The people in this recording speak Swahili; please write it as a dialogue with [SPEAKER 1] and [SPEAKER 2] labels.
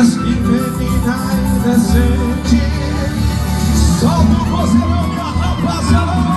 [SPEAKER 1] Mas que menina indecente. Solta o vozeirão, minha rapaziada.